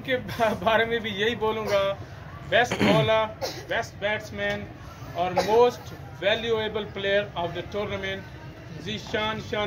के बारे में भी यही बोलूँगा, बेस्ट बॉलर, बेस्ट बैट्समैन और most valuable player of the tournament Zeeshan शान।